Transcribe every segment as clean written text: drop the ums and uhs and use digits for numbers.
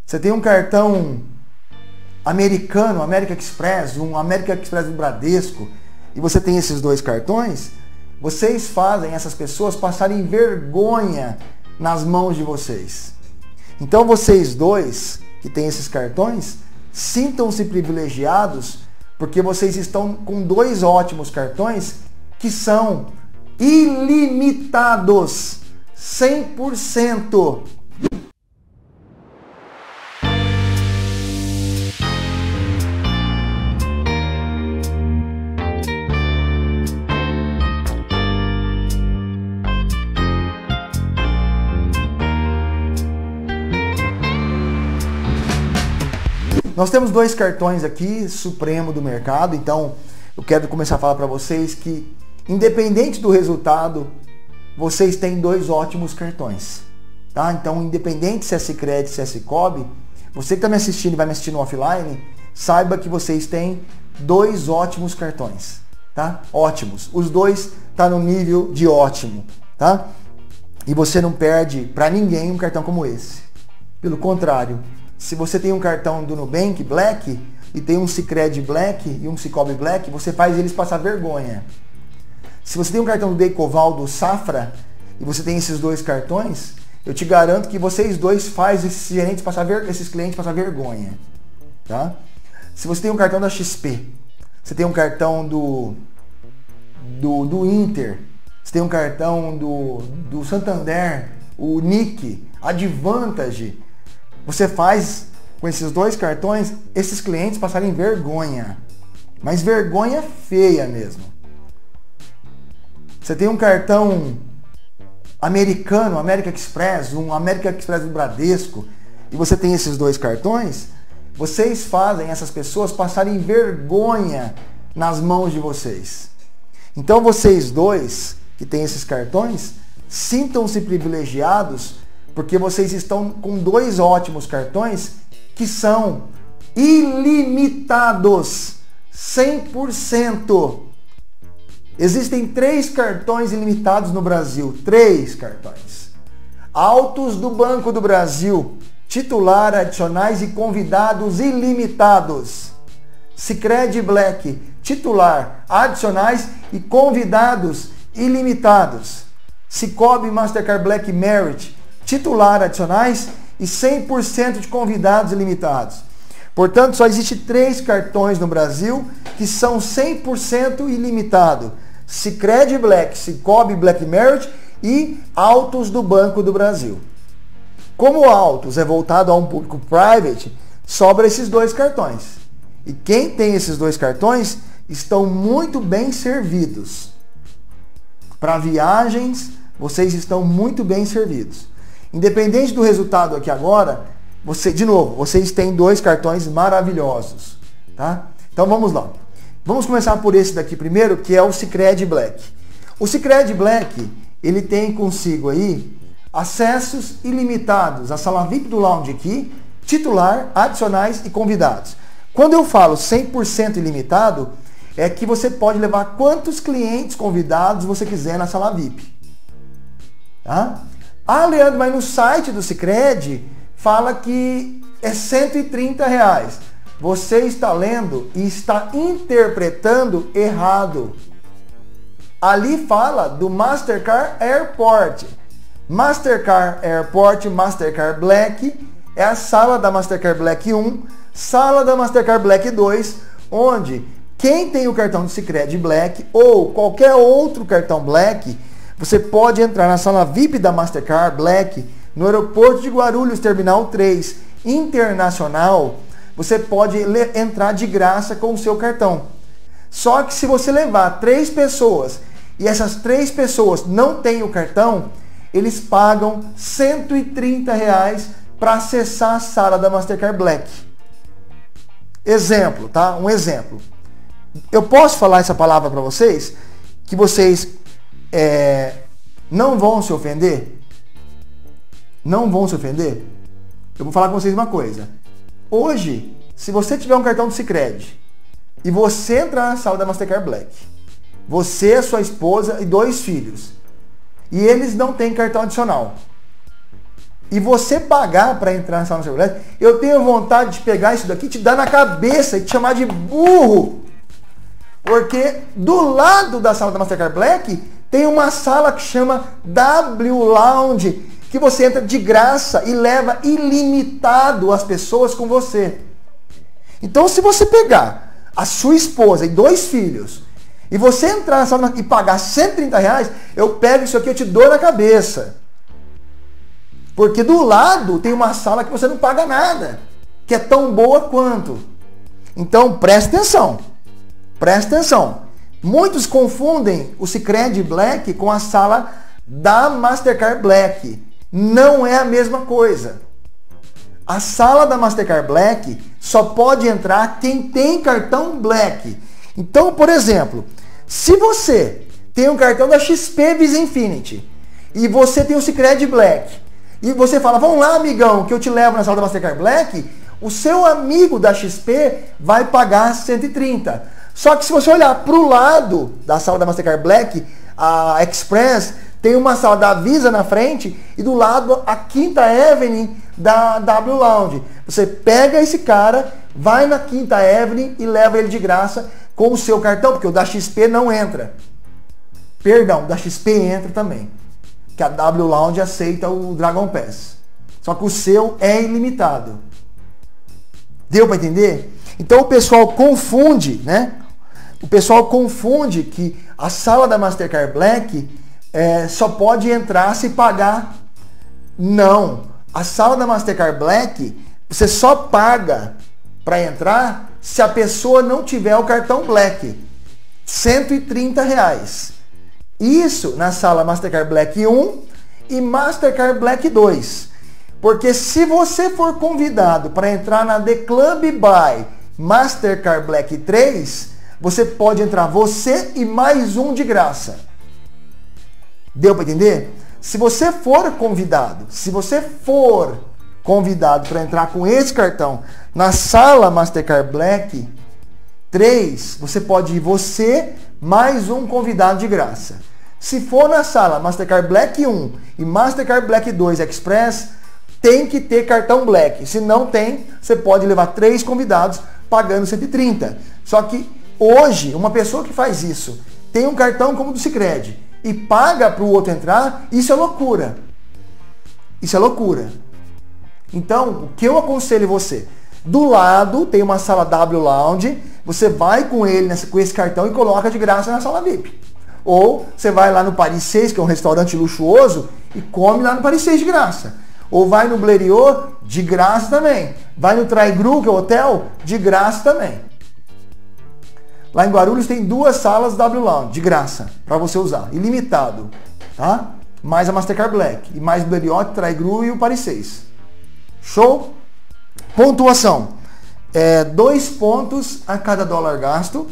Você tem um cartão americano, American Express, um American Express do Bradesco, e você tem esses dois cartões, vocês fazem essas pessoas passarem vergonha nas mãos de vocês. Então vocês dois que têm esses cartões, sintam-se privilegiados porque vocês estão com dois ótimos cartões que são ilimitados, 100%. Nós temos dois cartões aqui, supremo do mercado, então eu quero começar a falar para vocês que, independente do resultado, vocês têm dois ótimos cartões, tá? Então, independente se é Sicredi, se é Cicobi, você que está me assistindo e vai me assistir no offline, saiba que vocês têm dois ótimos cartões, tá? Ótimos. Os dois tá no nível de ótimo, tá? E você não perde para ninguém um cartão como esse. Pelo contrário, se você tem um cartão do Nubank Black e tem um Sicredi Black e um Cicobi Black, você faz eles passar vergonha. Se você tem um cartão do Decoval, do Safra, e você tem esses dois cartões, eu te garanto que vocês dois fazem esses clientes passar vergonha. Tá? Se você tem um cartão da XP, você tem um cartão do Inter, você tem um cartão do Santander, o Nick, Advantage, você faz com esses dois cartões esses clientes passarem vergonha. Mas vergonha feia mesmo. Você tem um cartão americano, American Express, um American Express do Bradesco, e você tem esses dois cartões, vocês fazem essas pessoas passarem vergonha nas mãos de vocês. Então vocês dois que têm esses cartões, sintam-se privilegiados porque vocês estão com dois ótimos cartões que são ilimitados, 100%. Existem 3 cartões ilimitados no Brasil, 3 cartões. Autos do Banco do Brasil, titular, adicionais e convidados ilimitados. Sicredi Black, titular, adicionais e convidados ilimitados. Cicobi Mastercard Black Merit, titular, adicionais e 100% de convidados ilimitados. Portanto, só existe 3 cartões no Brasil que são 100% ilimitado. Sicredi Black, Cicobi Black Merit e Autos do Banco do Brasil. Como o Autos é voltado a um público private, sobra esses dois cartões. E quem tem esses dois cartões estão muito bem servidos. Para viagens, vocês estão muito bem servidos. Independente do resultado aqui agora, vocês têm dois cartões maravilhosos, tá? Então vamos lá. Vamos começar por esse daqui primeiro, que é o Sicredi Black. O Sicredi Black, ele tem consigo aí acessos ilimitados à sala VIP do Lounge aqui, titular, adicionais e convidados. Quando eu falo 100% ilimitado, é que você pode levar quantos clientes convidados você quiser na sala VIP. Tá? Ah, Leandro, mas no site do Sicredi fala que é R$130. Você está lendo e está interpretando errado. Ali fala do Mastercard Airport. Mastercard Airport, Mastercard Black, é a sala da Mastercard Black 1, sala da Mastercard Black 2, onde quem tem o cartão do Sicredi Black ou qualquer outro cartão Black, você pode entrar na sala VIP da Mastercard Black, no aeroporto de Guarulhos, Terminal 3, Internacional, você pode entrar de graça com o seu cartão. Só que se você levar 3 pessoas e essas 3 pessoas não têm o cartão, eles pagam R$130 para acessar a sala da Mastercard Black. Exemplo, tá? Um exemplo. Eu posso falar essa palavra para vocês, que vocês não vão se ofender? Não vão se ofender? Eu vou falar com vocês uma coisa. Hoje, se você tiver um cartão do Sicredi e você entrar na sala da Mastercard Black, você, sua esposa e 2 filhos, e eles não têm cartão adicional, e você pagar para entrar na sala Master Black, eu tenho vontade de pegar isso daqui, te dar na cabeça e te chamar de burro. Porque do lado da sala da Mastercard Black tem uma sala que chama W Lounge, que você entra de graça e leva ilimitado as pessoas com você. Então, se você pegar a sua esposa e 2 filhos e você entrar na sala e pagar R$130, eu pego isso aqui e eu te dou na cabeça. Porque do lado tem uma sala que você não paga nada, que é tão boa quanto. Então, presta atenção. Presta atenção. Muitos confundem o Sicredi Black com a sala da Mastercard Black. Não é a mesma coisa. A sala da Mastercard Black só pode entrar quem tem cartão Black. Então, por exemplo, se você tem um cartão da XP Visa Infinity e você tem o Sicredi Black e você fala, vamos lá, amigão, que eu te levo na sala da Mastercard Black, o seu amigo da XP vai pagar 130. Só que se você olhar para o lado da sala da Mastercard Black, a Express, tem uma sala da Visa na frente e do lado a Quinta Avenue da W Lounge. Você pega esse cara, vai na Quinta Avenue e leva ele de graça com o seu cartão, porque o da XP não entra. Perdão, o da XP entra também. Que a W Lounge aceita o Dragon Pass. Só que o seu é ilimitado. Deu para entender? Então o pessoal confunde, né? O pessoal confunde que a sala da Mastercard Black só pode entrar se pagar. Não. A sala da Mastercard Black, você só paga para entrar se a pessoa não tiver o cartão Black. R$130. Isso na sala Mastercard Black 1 e Mastercard Black 2. Porque se você for convidado para entrar na The Club by Mastercard Black 3, você pode entrar você e mais um de graça. Deu para entender? Se você for convidado para entrar com esse cartão na sala Mastercard Black 3, você pode ir você mais um convidado de graça. Se for na sala Mastercard Black 1 e Mastercard Black 2 Express, tem que ter cartão Black. Se não tem, você pode levar 3 convidados pagando 130. Só que hoje, uma pessoa que faz isso, tem um cartão como o do Sicredi e paga para o outro entrar, isso é loucura. Isso é loucura. Então, o que eu aconselho você? Do lado tem uma sala W Lounge, você vai com ele com esse cartão e coloca de graça na sala VIP. Ou você vai lá no Paris 6, que é um restaurante luxuoso, e come lá no Paris 6 de graça. Ou vai no Blériot, de graça também. Vai no Traigru, que é o hotel, de graça também. Lá em Guarulhos tem 2 salas W Lounge, de graça, para você usar, ilimitado, tá? Mais a Mastercard Black, e mais Blériot, Traigru e o Paris 6. Show? Pontuação. 2 pontos a cada dólar gasto,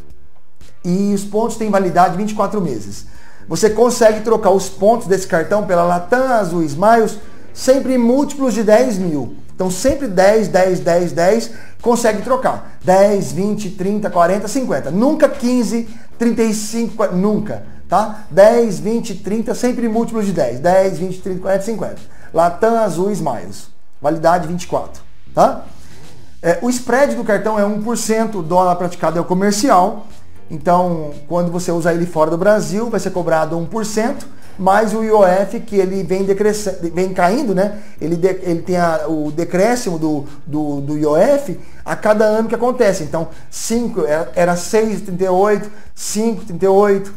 e os pontos têm validade de 24 meses. Você consegue trocar os pontos desse cartão pela Latam, Azul, Smiles, sempre em múltiplos de 10 mil. Então sempre 10, 10, 10, 10, consegue trocar. 10, 20, 30, 40, 50. Nunca 15, 35, 40, nunca. Tá? 10, 20, 30, sempre em múltiplos de 10. 10, 20, 30, 40, 50. Latam, Azul, Smiles. Validade 24. Tá? O spread do cartão é 1%, o dólar praticado é o comercial. Então, quando você usar ele fora do Brasil, vai ser cobrado 1%, mais o IOF, que ele vem caindo, né? Ele tem o decréscimo do IOF a cada ano que acontece. Então, 5 era 6,38, 5,38,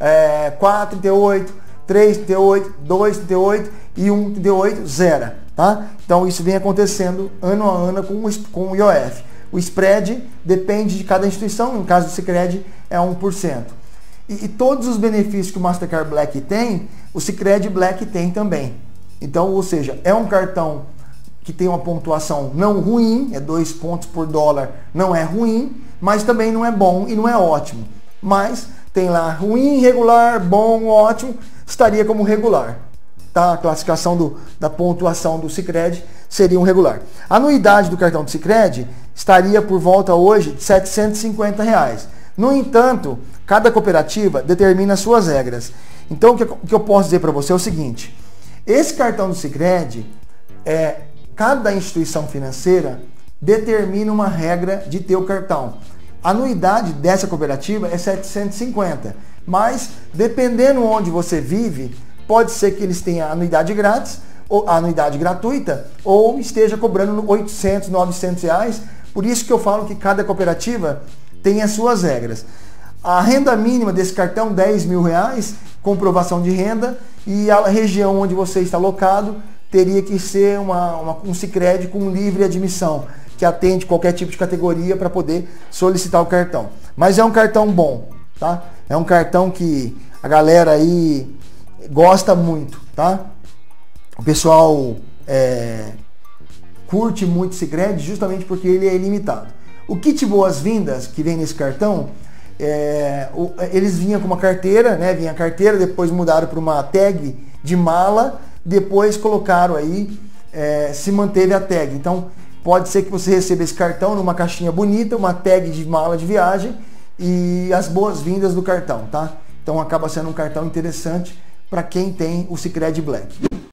4,38, 3,38, 2,38 e 1,38, zero. Tá? Então, isso vem acontecendo ano a ano com o IOF. O spread depende de cada instituição, no caso do Sicredi é 1%. E todos os benefícios que o Mastercard Black tem, o Sicredi Black tem também. Então, ou seja, é um cartão que tem uma pontuação não ruim, 2 pontos por dólar, não é ruim, mas também não é bom e não é ótimo. Mas tem lá ruim, regular, bom, ótimo, estaria como regular. Tá? A classificação da pontuação do Sicredi seria um regular. A anuidade do cartão do Sicredi estaria por volta hoje de R$ 750. No entanto, cada cooperativa determina suas regras. Então, o que eu posso dizer para você é o seguinte: esse cartão do Sicredi, cada instituição financeira determina uma regra de ter o cartão. A anuidade dessa cooperativa é 750, mas dependendo onde você vive, pode ser que eles tenham a anuidade grátis, ou a anuidade gratuita, ou esteja cobrando 800, 900 reais. Por isso que eu falo que cada cooperativa tem as suas regras. A renda mínima desse cartão, 10 mil reais, comprovação de renda, e a região onde você está alocado teria que ser um Sicredi com livre admissão, que atende qualquer tipo de categoria para poder solicitar o cartão. Mas é um cartão bom, tá? É um cartão que a galera aí gosta muito, tá? O pessoal curte muito o Sicredi justamente porque ele é ilimitado. O kit boas-vindas que vem nesse cartão, eles vinham com uma carteira, né? Vinha a carteira, depois mudaram para uma tag de mala, depois colocaram aí, se manteve a tag. Então pode ser que você receba esse cartão numa caixinha bonita, uma tag de mala de viagem e as boas-vindas do cartão, tá? Então acaba sendo um cartão interessante para quem tem o Sicredi Black.